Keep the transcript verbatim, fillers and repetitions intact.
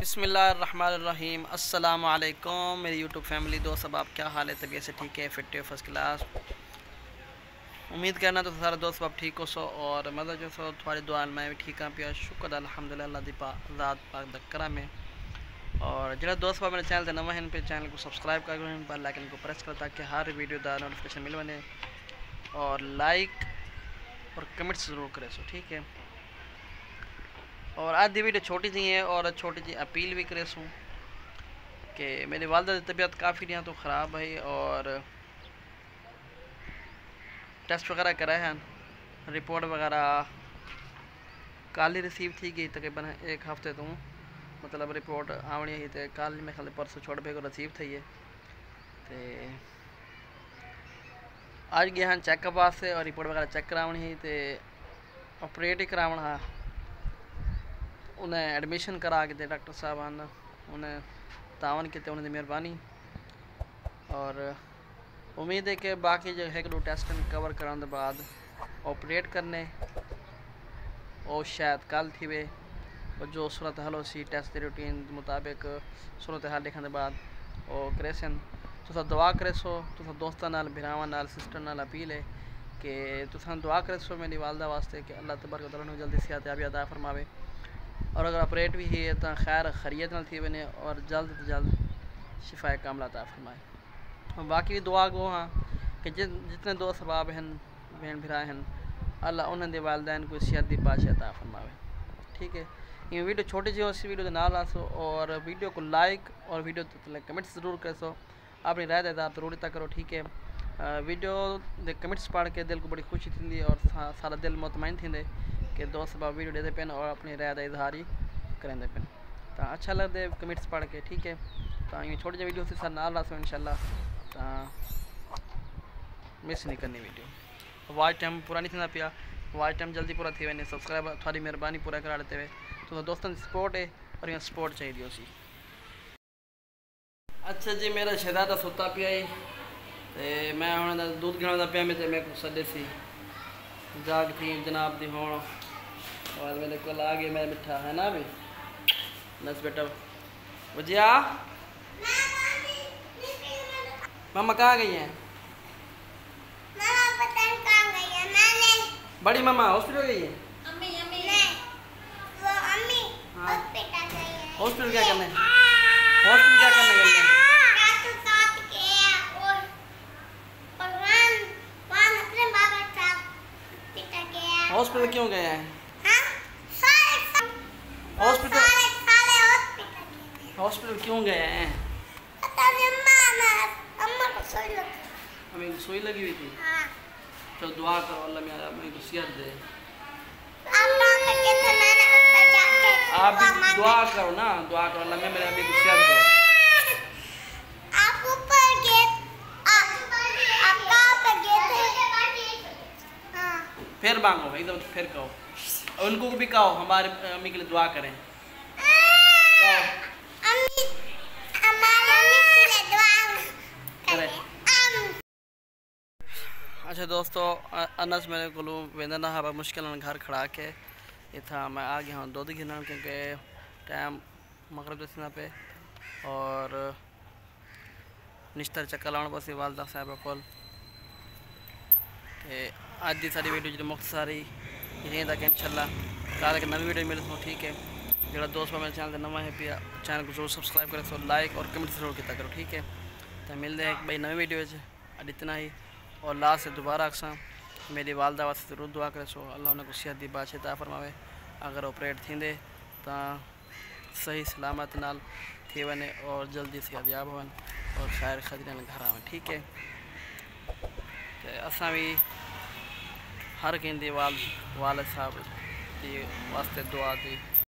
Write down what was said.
बिस्मिल्लाहिर्रहमानिर्रहीम अस्सलामु अलैकुम मेरी यूट्यूब फैमिली दोस्त। सब आप क्या हाल है? तबीयत से ठीक है? फिट है? First class. उम्मीद करना तो सारे दोस्त आप ठीक हो सो और मतलब जो सो थोड़ी दुआ मैं भी ठीक हाँ पिया शुक्र अल्हम्दुलिल्लाह दी ज़ात पाक दा करम है। और जो दोस्त मेरे चैनल से नवा है पे चैनल को सब्सक्राइब कर इन पर लाइकन को प्रेस करो ताकि हर वीडियो का नोटिफिकेशन मिल बने और लाइक और कमेंट्स ज़रूर करें सो ठीक है। और आज दी वीडियो छोटी सी है और छोटी सी अपील भी करे सूँ कि मेरी वालदा की तबीयत काफ़ी दिनों तो ख़राब है और टेस्ट वगैरह कराए हैं, रिपोर्ट वगैरह कल ही रिसीव थी गई तकरीबन एक हफ्ते तो मतलब रिपोर्ट आवनी ही तो कल मैं ख्याल परसों छोड़ पे को रिसीव थी है तो आज गए हैं चेकअप वास्ते और रिपोर्ट वगैरह चेक करावनी ही तो ऑपरेट ही करावना हा। उन्हें एडमिशन करा के डॉक्टर साहब आन उन्हें तावन किते उन्हें मेहरबानी और उम्मीद है कि बाकी जो है दो टेस्ट कवर कराने के बाद ऑपरेट करने और शायद कल थी वे और जो सूरत हाल सी टेस्ट की रूटीन मुताबिक सूरत हाल देखने के बाद और करे सन तो दुआ करे सो तो दोस्तों नाल भिरावां नाल सिस्टर नाल अपील है कि तुम दुआ करे सो मेरी वालदा वास्ते कि अल्लाह तबारक व तआला जल्दी सेहत याबी अता फरमावे और अगर ऑपरेट भी है तो खैर खैरियत नाल थी बने और जल्द तो जल्द शिफाए कामला अता फरमाए। और बाकी भी दुआ गो हाँ कि जिन जितने दो सबाब हैं बहन भिरा हैं अल्लाह उन्होंने वालदैन को सेहत दी बादशाह अता फरमावे ठीक है। ये वीडियो छोटी सी हो इस वीडियो के नाल आसो और वीडियो को लाइक और वीडियो तो कमेंट्स ज़रूर कर सो अपनी राय का इज़हार जरूर तक करो ठीक है। वीडियो के कमेंट्स पढ़ के दिल को बड़ी खुशी थी और सा, सारा दिल मुतमईन थी कि दोस्त सबाब वीडियो देते पेन और अपनी राय का इजहार ही करेंगे पेन तो अच्छा लगते कमेंट्स पढ़ के ठीक है। तो ये छोटी जी वीडियो से सर नाल आसो इंशाल्लाह तो मिस नहीं करनी वीडियो। वाच टाइम पूरा नहीं थी पिया वाच टाइम जल्दी पूरा थी वने सब्सक्राइब थोड़ी मेहरबानी पूरा करा देते हुए तो दोस्तों की सपोर्ट है और यहाँ सपोर्ट चाहिए उसी। अच्छा जी मेरा शहजादा सुता पिया है तो मैं हूँ दूध गिना पिया मैं मेरे को सदे सी जाग थी जनाब दी हों और मेरे को आ गए मैं मिठा है ना भी बस बेटा वजिया मम्मा कहाँ गई हैं? बड़ी मम्मा हॉस्पिटल गई है? हॉस्पिटल क्या करने हॉस्पिटल क्या करने गई है? हॉस्पिटल क्यों गए हैं? हॉस्पिटल हॉस्पिटल क्यों गए हैं? हमें सुई लगी हुई थी। तो दुआ करो अल्लाह मेरा मेरे को सेहत दे। आप भी दुआ करो ना दुआ करो अल्लाह मेरे अभी को सेहत दे। फिर मांगो एकदम फिर कहो उनको भी कहो हमारे अम्मी के लिए दुआ करें। अच्छा दोस्तों अनस मेरे को वेंदा ना हा मुश्किल घर खड़ा के इतना मैं आ गया हूँ दूध गिरना क्योंकि टाइम मगरब दसना पे और निश्तर चक्कर लाने पास वालदा साहब को अज की सारी वीडियो जो मुख्तसर ही यहीं तक इंशाल्लाह कल एक नवी वीडियो मिले तो ठीक है। जो दोस्त मेरे चैनल से नवा है पिया चैनल को जरूर सब्सक्राइब करें सो लाइक और कमेंट जरूर किया करो ठीक है। तो मिलते हैं भाई नवी वीडियो अज इतना ही और लास्ट से दोबारा अक्सा मेरी वालदा वास्ते जरूर दुआ करे सो अल्लाह उन्हें सेहत की बादशाह अता फरमावे अगर ऑपरेट थींदे तो सही सलामत नाल थी वने और जल्दी सेहत याब होवन और खैर खदर घर आवन ठीक है। तो असा भी हर कंहिं वाल वाल साहब के वास्ते दुआ दी